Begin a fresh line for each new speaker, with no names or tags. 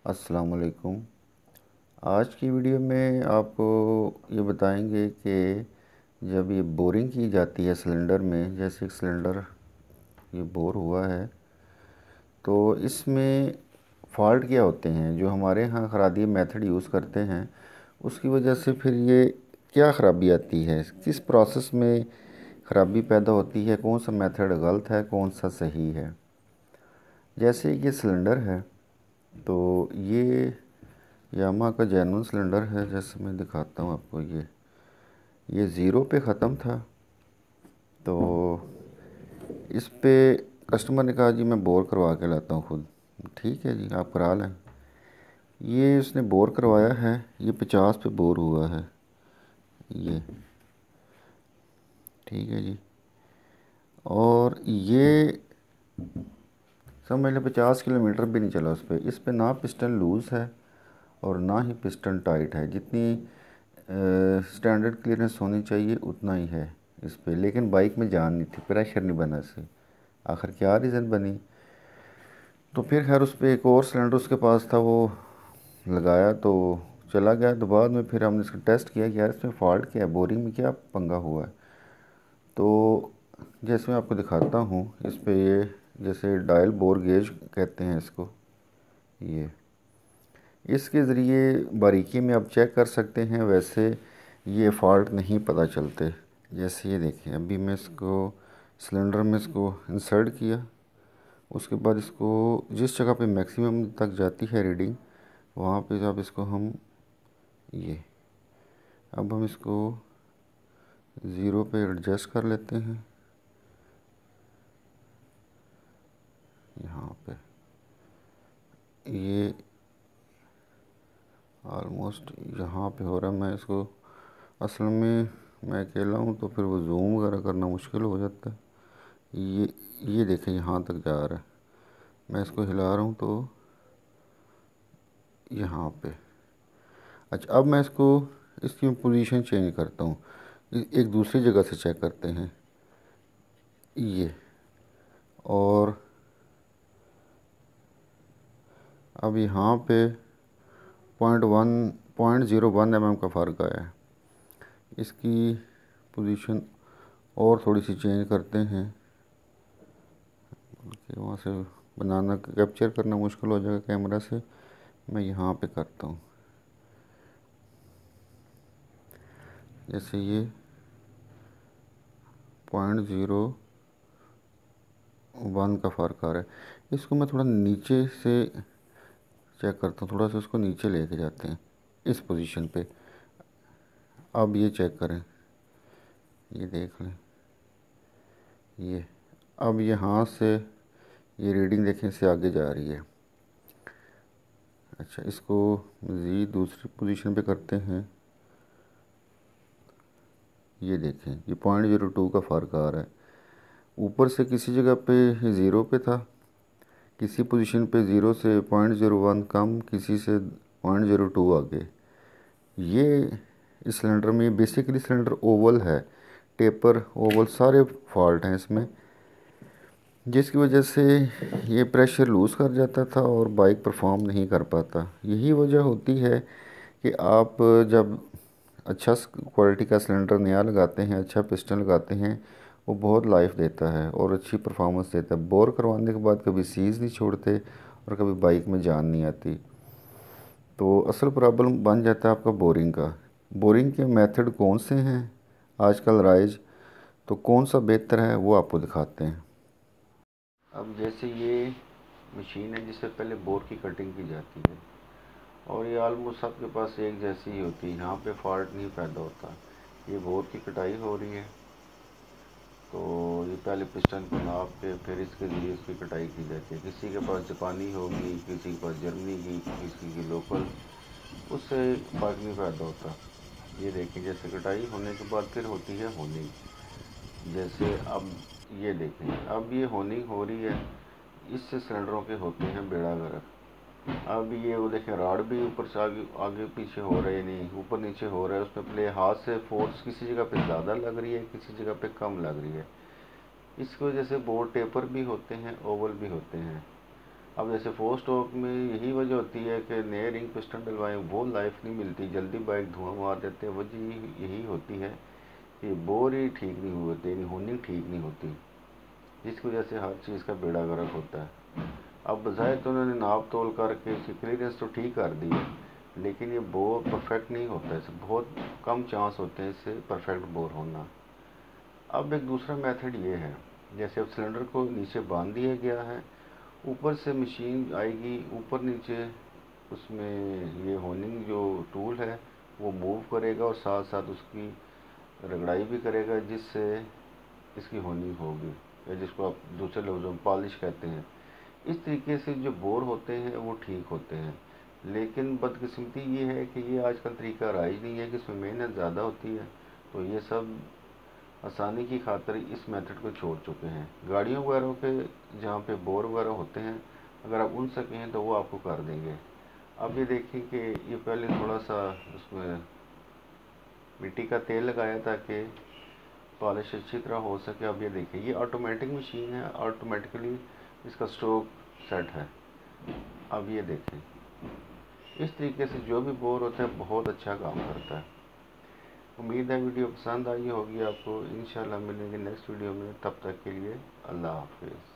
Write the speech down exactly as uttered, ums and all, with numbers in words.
अस्सलाम वालेकुम। आज की वीडियो में आपको ये बताएंगे कि जब ये बोरिंग की जाती है सिलेंडर में, जैसे सिलेंडर ये बोर हुआ है तो इसमें फ़ॉल्ट क्या होते हैं जो हमारे यहाँ खरादी मेथड यूज़ करते हैं, उसकी वजह से फिर ये क्या ख़राबी आती है, किस प्रोसेस में ख़राबी पैदा होती है, कौन सा मेथड गलत है कौन सा सही है। जैसे ये सिलेंडर है तो ये यामा का जेन्युइन सिलेंडर है। जैसे मैं दिखाता हूँ आपको, ये ये ज़ीरो पे ख़त्म था तो इस पे कस्टमर ने कहा जी मैं बोर करवा के लाता हूँ खुद। ठीक है जी, आप करा लें। ये उसने बोर करवाया है, ये पचास पे बोर हुआ है ये। ठीक है जी, और ये समझ लें पचास किलोमीटर भी नहीं चला उस पर। इस पे ना पिस्टन लूज़ है और ना ही पिस्टन टाइट है। जितनी स्टैंडर्ड क्लियरेंस होनी चाहिए उतना ही है इस पे, लेकिन बाइक में जान नहीं थी, प्रेशर नहीं बना इससे। आखिर क्या रीज़न बनी, तो फिर खैर उस पर एक और सिलेंडर उसके पास था, वो लगाया तो चला गया। तो बाद में फिर हमने इसका टेस्ट किया कि यार इसमें फ़ॉल्ट क्या है, बोरिंग में क्या पंगा हुआ है। तो जैसे मैं आपको दिखाता हूँ इस पे, ये जैसे डायल बोर गेज कहते हैं इसको, ये इसके ज़रिए बारीकी में आप चेक कर सकते हैं। वैसे ये फ़ॉल्ट नहीं पता चलते। जैसे ये देखें, अभी मैं इसको सिलेंडर में इसको इंसर्ट किया, उसके बाद इसको जिस जगह पे मैक्सिमम तक जाती है रीडिंग, वहाँ पे जब इसको हम ये अब हम इसको ज़ीरो पे एडजस्ट कर लेते हैं। यहाँ पे ये ऑलमोस्ट यहाँ पे हो रहा है। मैं इसको असल में मैं अकेला हूँ तो फिर वो जूम वगैरह करना मुश्किल हो जाता है। ये ये देखें यहाँ तक जा रहा है, मैं इसको हिला रहा हूँ तो यहाँ पे। अच्छा, अब मैं इसको इसकी पोजीशन चेंज करता हूँ, एक दूसरी जगह से चेक करते हैं ये। और अब यहाँ पे point one point zero one M M का फ़र्क आया है। इसकी पोजीशन और थोड़ी सी चेंज करते हैं कि वहाँ से बनाना कैप्चर करना मुश्किल हो जाएगा कैमरा से। मैं यहाँ पे करता हूँ, जैसे ये पॉइंट ज़ीरो वन का फ़र्क आ रहा है। इसको मैं थोड़ा नीचे से चेक करता हूँ, थोड़ा सा इसको नीचे लेके जाते हैं इस पोजीशन पे। अब ये चेक करें, ये देख लें, ये अब यहाँ से ये रीडिंग देखें इससे आगे जा रही है। अच्छा, इसको मज़ीद दूसरी पोजीशन पे करते हैं। ये देखें, ये पॉइंट ज़ीरो टू का फ़र्क आ रहा है। ऊपर से किसी जगह पे ज़ीरो पे था, किसी पोजीशन पे ज़ीरो से पॉइंट ज़ीरो वन कम, किसी से पॉइंट ज़ीरो टू आगे। ये इस सिलेंडर में बेसिकली सिलेंडर ओवल है, टेपर ओवल सारे फॉल्ट हैं इसमें, जिसकी वजह से ये प्रेशर लूज़ कर जाता था और बाइक परफॉर्म नहीं कर पाता। यही वजह होती है कि आप जब अच्छा क्वालिटी का सिलेंडर नया लगाते हैं, अच्छा पिस्टन लगाते हैं, वो बहुत लाइफ देता है और अच्छी परफॉर्मेंस देता है। बोर करवाने के बाद कभी सीज़ नहीं छोड़ते और कभी बाइक में जान नहीं आती। तो असल प्रॉब्लम बन जाता है आपका बोरिंग का। बोरिंग के मेथड कौन से हैं आजकल राइज, तो कौन सा बेहतर है वो आपको दिखाते हैं। अब जैसे ये मशीन है जिससे पहले बोर की कटिंग की जाती है और ये आलमोस्ट सबके पास एक जैसी ही होती है, यहाँ पे फॉल्ट नहीं पैदा होता। ये बोर की कटाई हो रही है तो ये पहले पिस्टन को नाप के फिर इसके लिए इसकी कटाई की जाती है। किसी के पास जापानी होगी, किसी के पास जर्मनी की, किसी की लोकल, उससे फ़र्क नहीं पैदा होता। ये देखें, जैसे कटाई होने के बाद फिर होती है होनिंग। जैसे अब ये देखें, अब ये होनिंग हो रही है, इससे सिलेंडरों के होते हैं बेड़ा गर्क। अब ये वो देखें, राड भी ऊपर से आगे आगे पीछे हो रहे नहीं, ऊपर नीचे हो रहा है। उसमें प्ले हाथ से फोर्स किसी जगह पे ज़्यादा लग रही है, किसी जगह पे कम लग रही है। इसकी वजह से बोर टेपर भी होते हैं, ओवल भी होते हैं। अब जैसे फोर स्ट्रोक में यही वजह होती है कि नए रिंग पिस्टन डलवाएं, वो लाइफ नहीं मिलती, जल्दी बाइक धुआं मार देते हैं। वजह यही होती है कि बोर ही ठीक नहीं होते, होनिंग ठीक नहीं होती, जिसकी वजह से हर चीज़ का बेड़ा गर्क होता है। अब बजाय तो उन्होंने नाप तोल करके इसकी क्लियरेंस तो ठीक कर दी है, लेकिन ये बोर परफेक्ट नहीं होता, इससे बहुत कम चांस होते हैं इससे परफेक्ट बोर होना। अब एक दूसरा मेथड ये है, जैसे अब सिलेंडर को नीचे बांध दिया गया है, ऊपर से मशीन आएगी, ऊपर नीचे उसमें ये होनिंग जो टूल है वो मूव करेगा और साथ साथ उसकी रगड़ाई भी करेगा, जिससे इसकी होनिंग होगी, या जिसको आप दूसरे लफ्ज़ों में पॉलिश कहते हैं। इस तरीके से जो बोर होते हैं वो ठीक होते हैं। लेकिन बदकिस्मती ये है कि ये आजकल तरीका राइज नहीं है, कि इसमें मेहनत ज़्यादा होती है, तो ये सब आसानी की खातिर इस मेथड को छोड़ चुके हैं। गाड़ियों वगैरह के जहाँ पे बोर वगैरह होते हैं, अगर आप उन सके हैं तो वो आपको कर देंगे। अब ये देखिए कि ये पहले थोड़ा सा उसमें मिट्टी का तेल लगाया ताकि पॉलिश अच्छी तरह हो सके। अब ये देखिए ये ऑटोमेटिक मशीन है, ऑटोमेटिकली इसका स्ट्रोक सेट है। अब ये देखें, इस तरीके से जो भी बोर होता है बहुत अच्छा काम करता है। उम्मीद है वीडियो पसंद आई होगी आपको। इंशाल्लाह मिलेंगे नेक्स्ट वीडियो में, तब तक के लिए अल्लाह हाफिज़।